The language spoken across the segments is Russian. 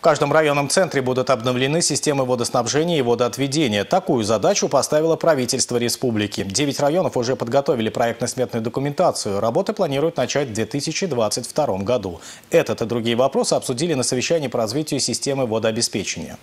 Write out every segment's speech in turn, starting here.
В каждом районном центре будут обновлены системы водоснабжения и водоотведения. Такую задачу поставило правительство республики. 9 районов уже подготовили проектно-сметную документацию. Работы планируют начать в 2022 году. Этот и другие вопросы обсудили на совещании по развитию системы водообеспечения.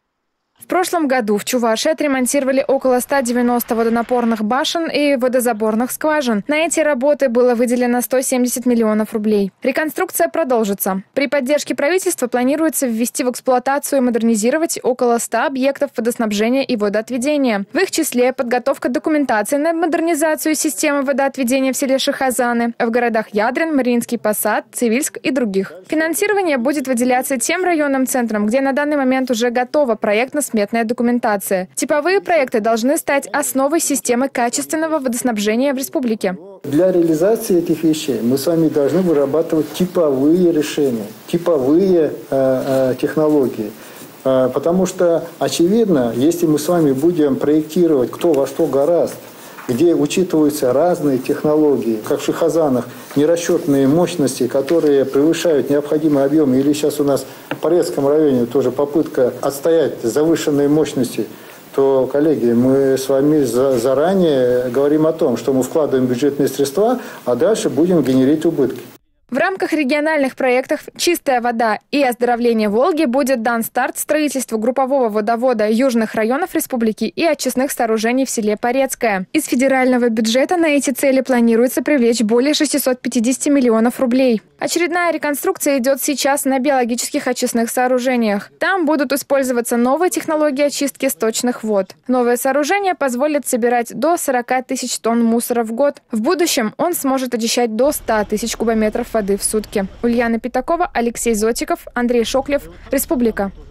В прошлом году в Чувашии отремонтировали около 190 водонапорных башен и водозаборных скважин. На эти работы было выделено 170 миллионов рублей. Реконструкция продолжится. При поддержке правительства планируется ввести в эксплуатацию и модернизировать около 100 объектов водоснабжения и водоотведения. В их числе подготовка документации на модернизацию системы водоотведения в селе Шахазаны, в городах Ядрин, Мариинский Посад, Цивильск и других. Финансирование будет выделяться тем районным центрам, где на данный момент уже готова проектно-сметная документация. Типовые проекты должны стать основой системы качественного водоснабжения в республике. Для реализации этих вещей мы с вами должны вырабатывать типовые решения, типовые технологии. Потому что, очевидно, если мы с вами будем проектировать кто во что гораст, где учитываются разные технологии, как в Шахазанах, нерасчетные мощности, которые превышают необходимый объем, или сейчас у нас в Порецком районе тоже попытка отстоять завышенные мощности, то, коллеги, мы с вами заранее говорим о том, что мы вкладываем бюджетные средства, а дальше будем генерить убытки. В рамках региональных проектов «Чистая вода» и «Оздоровление Волги» будет дан старт строительству группового водовода южных районов республики и очистных сооружений в селе Порецкое. Из федерального бюджета на эти цели планируется привлечь более 650 миллионов рублей. Очередная реконструкция идет сейчас на биологических очистных сооружениях. Там будут использоваться новые технологии очистки сточных вод. Новое сооружение позволит собирать до 40 тысяч тонн мусора в год. В будущем он сможет очищать до 100 тысяч кубометров воды в сутки. Ульяна Пятакова, Алексей Зотиков, Андрей Шоклев. Республика.